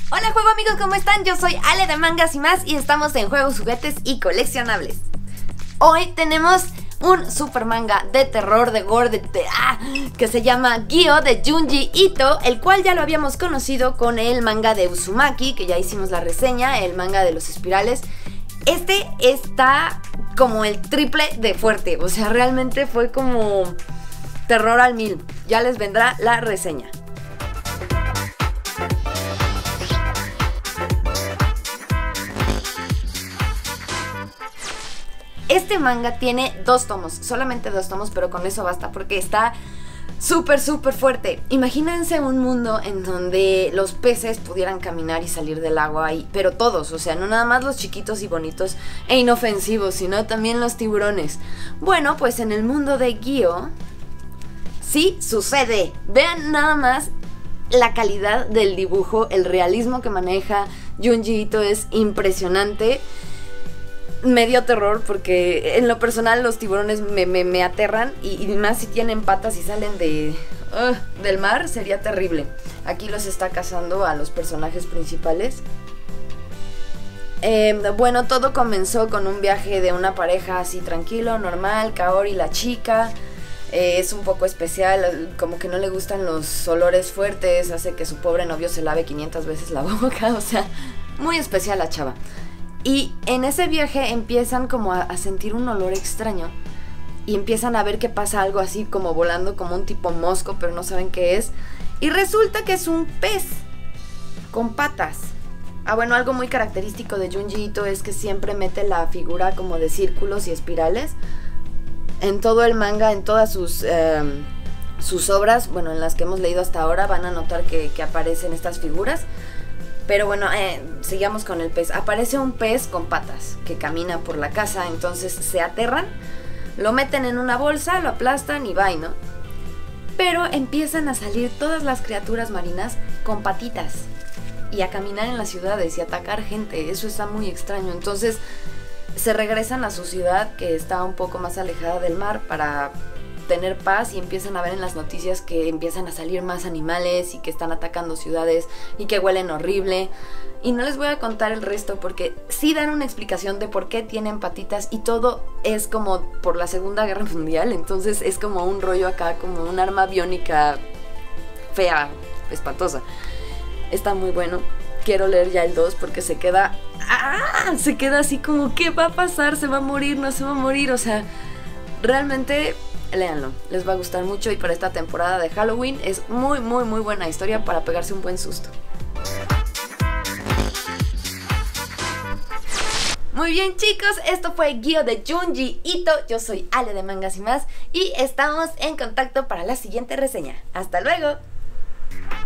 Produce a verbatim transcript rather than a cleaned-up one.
Hola juego amigos, ¿cómo están? Yo soy Ale de Mangas y Más y estamos en Juegos, Juguetes y Coleccionables. Hoy tenemos un super manga de terror, de gore, de, de ah, que se llama Gyo de Junji Ito, el cual ya lo habíamos conocido con el manga de Uzumaki, que ya hicimos la reseña, el manga de los espirales. Este está como el triple de fuerte, o sea, realmente fue como terror al mil. Ya les vendrá la reseña. Este manga tiene dos tomos, solamente dos tomos, pero con eso basta porque está súper, súper fuerte. Imagínense un mundo en donde los peces pudieran caminar y salir del agua, y, pero todos, o sea, no nada más los chiquitos y bonitos e inofensivos, sino también los tiburones. Bueno, pues en el mundo de Gyo sí sucede. Vean nada más la calidad del dibujo, el realismo que maneja Junji Ito es impresionante. Me dio terror porque en lo personal los tiburones me, me, me aterran y, y más si tienen patas y salen de uh, del mar, sería terrible. Aquí los está cazando a los personajes principales. Eh, bueno, todo comenzó con un viaje de una pareja así tranquilo, normal, Kaori la chica. Eh, es un poco especial, como que no le gustan los olores fuertes, hace que su pobre novio se lave quinientas veces la boca, o sea, muy especial la chava. Y en ese viaje empiezan como a, a sentir un olor extraño y empiezan a ver que pasa algo así como volando como un tipo mosco, pero no saben qué es. Y resulta que es un pez con patas. Ah, bueno, algo muy característico de Junji Ito es que siempre mete la figura como de círculos y espirales en todo el manga, en todas sus, eh, sus obras, bueno, en las que hemos leído hasta ahora van a notar que, que aparecen estas figuras. Pero bueno, eh, sigamos con el pez. Aparece un pez con patas que camina por la casa, entonces se aterran, lo meten en una bolsa, lo aplastan y bye, ¿no? Pero empiezan a salir todas las criaturas marinas con patitas y a caminar en las ciudades y atacar gente. Eso está muy extraño. Entonces se regresan a su ciudad, que está un poco más alejada del mar, para tener paz, y empiezan a ver en las noticias que empiezan a salir más animales y que están atacando ciudades y que huelen horrible. Y no les voy a contar el resto porque sí dan una explicación de por qué tienen patitas y todo es como por la Segunda Guerra Mundial, entonces es como un rollo acá, como un arma biónica fea, espantosa. Está muy bueno. Quiero leer ya el dos porque se queda ¡ah! Se queda así como ¿qué va a pasar? ¿Se va a morir? ¿No se va a morir? O sea, realmente léanlo, les va a gustar mucho y para esta temporada de Halloween es muy muy muy buena historia para pegarse un buen susto. Muy bien chicos, esto fue Gyo de Junji Ito, yo soy Ale de Mangas y Más y estamos en contacto para la siguiente reseña. ¡Hasta luego!